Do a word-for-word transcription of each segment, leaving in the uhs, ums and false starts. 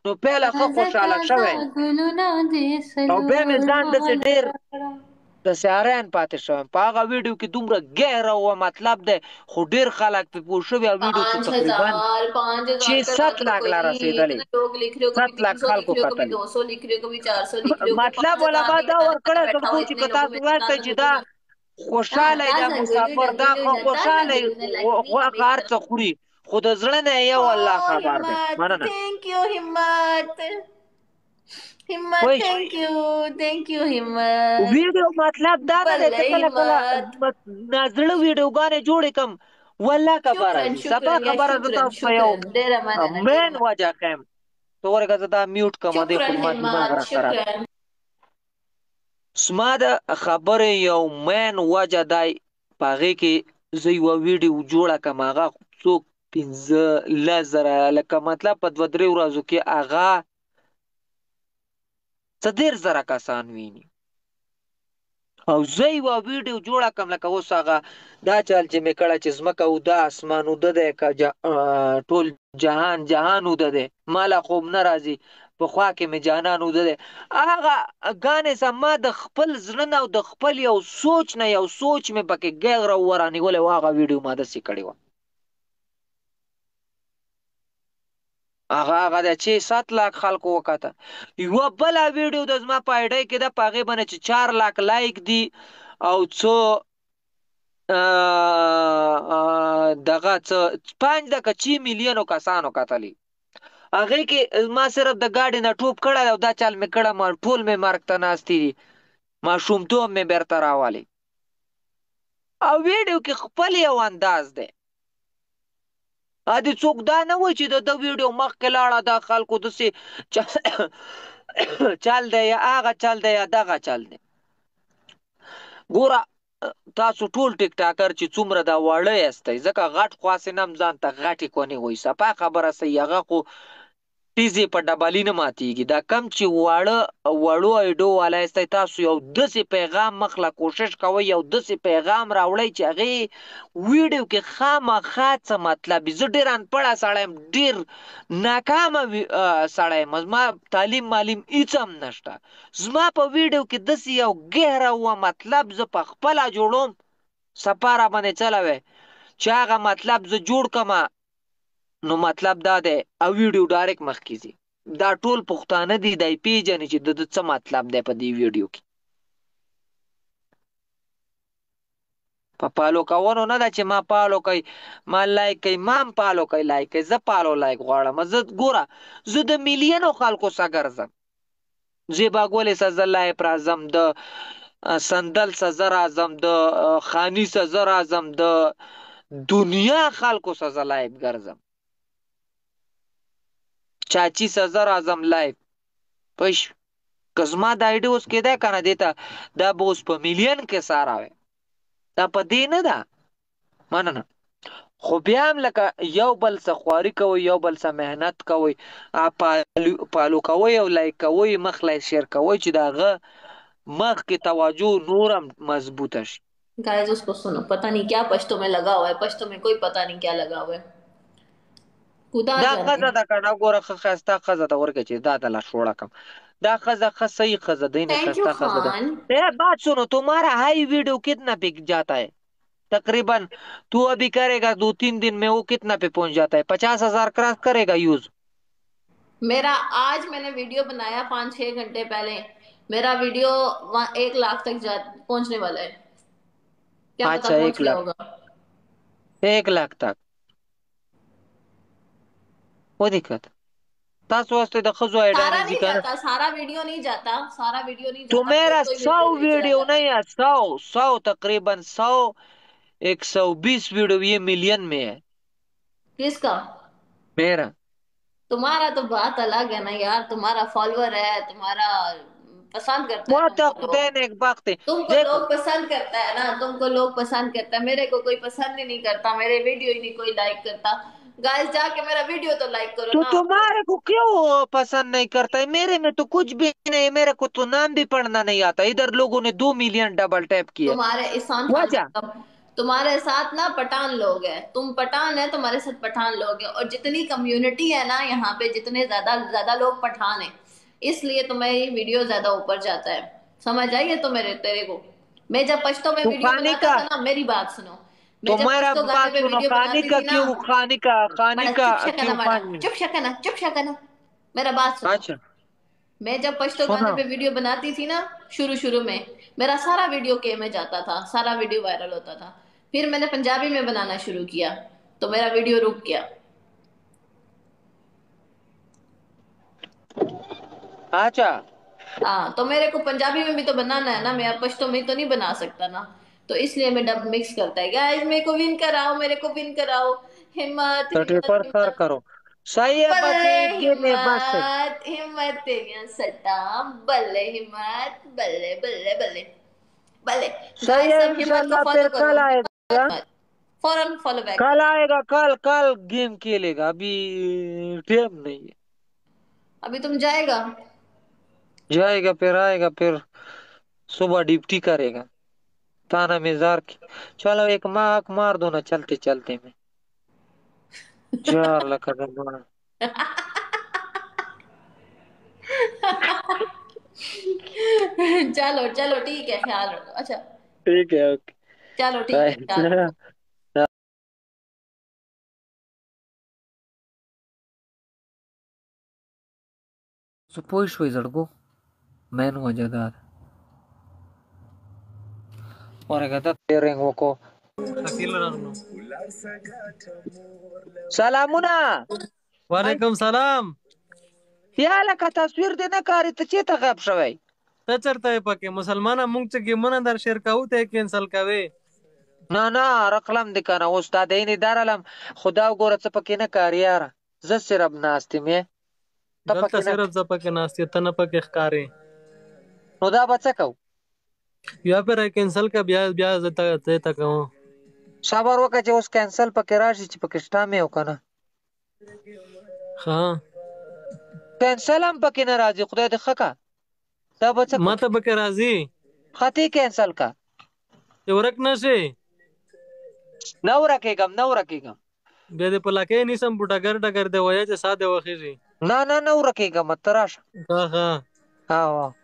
نو پهله خو تازه خوشاله تازه شوی ګلونه دې او بیا مې سلور ځان داسې ماله ډېر راکړه. د سیارین پاتې شوم په هغه ویډیو کې دومره ګهره وه مطلب دی خو ډېر خلک پې پوه شوي او ویډیو کې पांच تقریبا हजार पांच हजार छह का सात ज्यादा लाख कोई ला नहीं, रسېدلې इतने लोग लिख रहे हो, कभी सात तीन लाख सौ लिख خلکو रहे हो, कभी کتلې दो सौ लिख रहे हो, कभी चार सौ लिख रहे हो, कोई مطلب पांच والا हजार ما भी دا लगाने ورکړی बैठा تر څو हो, چې इतने که लोगों تاسو में وایسئ ताजा چې دا गुलू ना خوشحاله ताजा دا गुलू مسافر ना دا गुलू خو ना ताजा خوشحاله गुलू ना लकड़ी غوښه हमें هر څه خوري خو د زړه نه یې یو الله ओ خبر دی हिम्मत, مننه थैंक यू हिम्मत, हिम्मत پوه شوې थैंक यू, थैंक यू हिम्मत, ویډیو مطلب دا نه دی ته والله کله کله हिम्मत. نازړه ویډیوګانې جوړې کړم والله که به شکرا راځي سبا شکرا یا خبره زه شکرا تاسو ته یو شکرا ډیره مننه ډیره مین مننه. وجه ښیم ته ورکه زه دا میوټ کړم دې شکرا خو زما دماغ همت، را خراب شکرا. زما د خبرې یو مین وجه دی په هغې کې زه یوه ویډیو جوړه کړم هغه څوک پنځه لس زره لکه مطلب په دوه درې ورځو کې هغه څه دېرش زره کسان ویني او زه یوه ویډیو جوړه کړم لکه اوس هغه دا چل چې مې کړه چې ځمکه اوده اسمان اوده دی که ټول جهان جهان اوده دی ما لا خوب نه راځي پخوا کې مې جانان اوده دی هغه ګانې زما د خپل زړه نه او د خپل یو سوچ نه یو سوچ مې پکې ګیغ را ورانیولی و هغه ویډیو ما داسې کړې وه هغه هغه د چې سات لاک خلکو وکته یوه بله ویډیو د زما په آیډۍ کې ده په هغې باندې چې چار لاک لایک دي او څو دغه څه پنج دقه چې میلیونو کسانو کتلي هغې کې ما صرف د ګاډي نه ټوپ کړی او دا چل مې کړه ما ټول مې مرګ ته ناستي دي ماشومتوب مې بیرته راولي او ویډیو کې خپل یو انداز دی ا دې څوک دا نه وایي چې د ده ویډیو مخکې لاړه دا خلکو داسې چل دی یا هغه چل دی یا دغه چل دی ګوره تاسو ټول ټیک ټاکر چې څومره دا واړه یاستئ ځکه غټ خو هسې نه هم ځان ته غټې کونې وایي صفا خبره صحیح هغه خو ټیزې په ډبلي نه ماتېږي دا کم چې واړه وړو ایډو والا یاستئ تاسو یو داسې پیغام مخله کوشش کوئ یو داسې پیغام راوړئ چې هغې ویډیو کې خامخا څه مطلب وي زه ډېر انپړه سړی یم ډېر ناکامه سړی یم زما تعلیم معلیم هېڅ هم نشته زما په ویډیو کې داسې یو ګهره وه مطلب زه په خپله جوړوم صفا را باندې چلوی چې هغه مطلب زه جوړ کړمه نو مطلب دا دی او ویډیو ډایرکټ مخکې ځي دا ټول پښتانه دي دی پیژني چې د ده څه مطلب دی په دې ویډیو کې په پالو کولو نه ده چې ما پالو کوي ما لایک کوي ما هم پالو کوي لایک کوي زه پالو لایک غواړم زه ګوره زه د میلیونو خلکو څخه ګرځم زیبا ګولې څه زه لایف راځم د سندل څه زه راځم د خاني څه زه راځم د دنیا خلکو څه زه لایف ګرځم چاچی څه زه راځم لایف پوه شوې که زما دا ایډي اوس کېدی که نه دې ته دا به اوس په میلیون کې ساره وی دا په دې نه ده مننه خو بیا هم لکه یو بل څه خواري کوئ یو بل څه محنت کوئ پالو کوئ او لایک کوئ مخلی شیر کوئ چې د هغه مخ کې توجه نورم مضبوطه شي गाइस उसको सुनो, पता नहीं क्या पश्तो में लगा हुआ है, पश्तो में कोई पता नहीं क्या लगा हुआ है, खुदा دا जाने. ښځه ده که نه ګوره ښه ښایسته ښځه ته ورکړه چې دا ته لاشوړه کړم دا ښځه ښه صحیح ښځه ده انہیں थैंक यू ښایسته ښځه ده खान. اے بات سنو تمہارا ہائی ویڈیو کتنا پہ جاتا ہے تقریباً تو ابھی کرے گا دو تین دن میں وہ کتنا پہ پہنچ جاتا ہے پچاس ہزار کراس کرے گا یوز मेरा आज मैंने वीडियो बनाया पाँच छह घंटे पहले, मेरा वीडियो वहाँ एक लाख तक जा पहुंचने वाला है, क्या पता अच्छा पहुंच एक गया लाख होगा. एक लाख तक वो दिक्कत تاسو واسطه د خزو ایډا सारा نه ځي नहीं کنه जाता, सारा वीडियो नहीं जाता, सारा वीडियो नहीं تو जाता, कोई میرا कोई सौ वीडियो नहीं चला ویڈیو जाता. नहीं है सौ सौ तकरीबन सौ एक सौ बीस वीडियो ये मिलियन में है किसका? मेरा तुम्हारा तो बात अलग है ना यार, तुम्हारा फॉलोअर है, तुम्हारा पसंद करता वो है तो तुमको खुदा लोग, ने एक वक्त है तुमको देखो लोग पसंद करता है ना, तुमको लोग पसंद करता है, मेरे को कोई पसंद ही नहीं करता, मेरे वीडियो ही नहीं कोई लाइक करता. गाइस जाके मेरा वीडियो तो लाइक करो तो ना. तुम्हारे को क्यों पसंद नहीं करता है मेरे में तो कुछ भी नहीं है मेरे को तो नाम भी पढ़ना नहीं आता इधर लोगों ने दो मिलियन डबल टैप किया तुम्हारे ईशान खान वजह का तुम्हारे साथ ना पठान लोग हैं, तुम पठान है, तुम्हारे साथ पठान लोग हैं, और जितनी कम्युनिटी है ना यहाँ पे, जितने ज्यादा ज्यादा लोग पठान है, इसलिए तुम्हें ये वीडियो ज्यादा ऊपर जाता है। समझ आई है तो मेरे तेरे को? मैं जब पश्तो में तू वीडियो खाने बनाता का, था ना, मेरी बात सुनो, मैं तो जब मेरा पश्तो गाने बात पे सुनो, वीडियो खाने बनाती का थी ना, क्यों, खाने का खाने माड़ा का चुप शकाना, क्यों माड़ा खाने। चुप शकाना, चुप शकाना, मेरा बात सुनो। अच्छा मैं जब पश्तो गाने सुनो। पे वीडियो बनाती थी ना, शुरू शुरू में मेरा सारा वीडियो के में जाता था, सारा वीडियो वायरल होता था। फिर मैंने पंजाबी में बनाना शुरू किया, तो मेरा वीडियो रुक गया। अच्छा हाँ, तो मेरे को पंजाबी में भी तो बनाना है ना, मैं अब पश्तो में तो नहीं बना सकता ना, तो इसलिए मैं डब मिक्स करता है। गाइस मेरे को विन कराओ, मेरे को विन कराओ। हिम्मत थर्टी हिम्मत पर सर हिम्मत। करो। सही है बल्ले बच्चे, गेले बस है। हिम्मत हिम्मत तेरिया सट्टा, बल्ले हिम्मत, बल्ले बल्ले बल्ले बल्ले। सही गाइस है, सब हिम्मत को इंशाल्लाह फॉलो फिर करो, कल हिम्मत आएगा। मत, फौरन फॉलो बैक कल करो। आएगा, कल कल गेम खेलेगा, अभी टाइम नहीं है। अभी तुम जाएगा? जाएगा फिर आएगा फिर, सुबह ड्यूटी करेगा। ताना मिजार की। चलो एक माँ मार दो ना चलते चलते में। चार लाख रुपए। चलो चलो ठीक है, ख्याल रखो। अच्छा, ठीक है ओके। चलो ठीक है, ख्याल बाय। रखो। Supois foi zargo, menu aja dar. Orang kata tereng woko. Akil ragno. Salamuna. Ay, वालेकुम सलाम. याला का तस्वीर देना कारी तो चेता गप शवाई. तचरता पके मुसलमाना मुंगचे की मनादार शेर का होते कैंसल कावे. ना ना रकलम दिखाना उस्ताद है नहीं दारालम खुदा गोरा चपके ना कारी यार जस सिरब नास्ती में गलता तपके ना सिर्फ जपके नास्ती तना पके खकारे. खुदा बचा कऊ या पे कैंसल का ब्याज ब्याज देता देता कहूँ. साबर वका जो उस कैंसल पके राशि चिपके स्टा में होगा ना हाँ कैंसल हम पके ना राजी खुदा दिखा का तब बचा कऊ माता बके राजी. खाती कैंसल का ये वरक ना से नव रखेगा नव रखेगा बेदे पला के नहीं संपुटा कर डकर दे वया जे सादे वखीजी. ना ना नव रखेगा मत तराश हाँ हाँ. हाँ वाह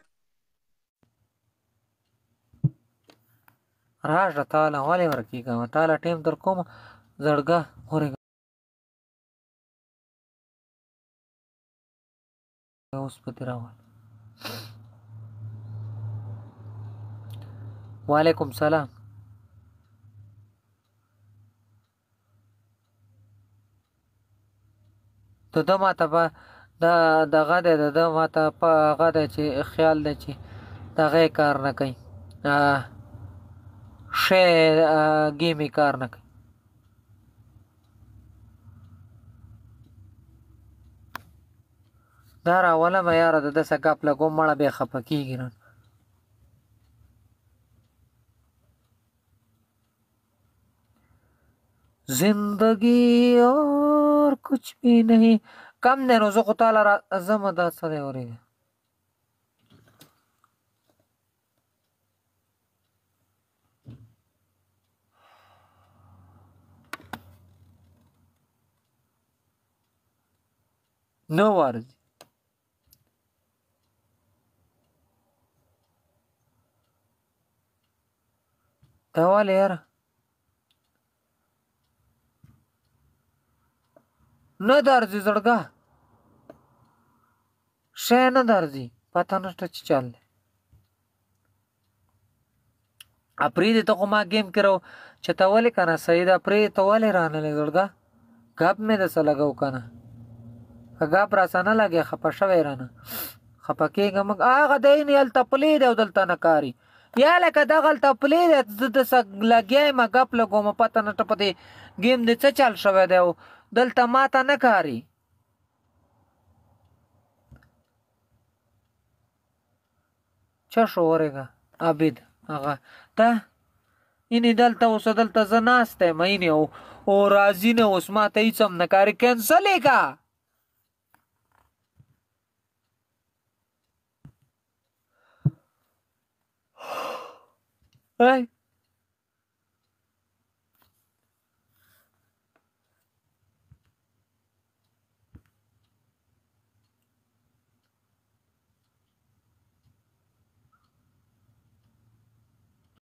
राज ताला वाले रखेगा ताला टीम तर कोम जड़गा होरेगा उस पर तेरा वालेकुम सलाम ته د ماته به دا دغه دی د ده ماته په هغه دی چې خیال دی چې دغه یې کار نه کوي ښی ګیم یې کار نه کوي دا راولمه یاره د داسې ګپ لګوم مړه بیا خفه کېږي نه زندگی اور कुछ भी नहीं کم دی نو زه خو تاله را ځمه دا څه دی اورېږه نه ورځي دا ولې یاره نه درځي زړګه شی نه درځي پته نشته چې چل دی اپریدې ته خو ما ګیم کې رو چې ته ولې که نه سید اپریدې ته ولې رانلې زړګه ګپ مې دسه لګو که نه که ګپ راسه نه لګې خفه شوی رانه خفه کېږه موږ هغه دی نه هلته پلی دی او دلته نه کاري یا لکه دغلته پلی دی زه دسه لګیا یم ګپ لګوم پته نشته په دې ګیم دې څه چل شوی دی او دلته ماته نه کاري څه شو ورېږه عابد هغه ته اینې دلته اوسه دلته زه ناسته یم اینې او او راځي نه اوس ماته هېڅ هم نه کاري کینسل یې که Hey.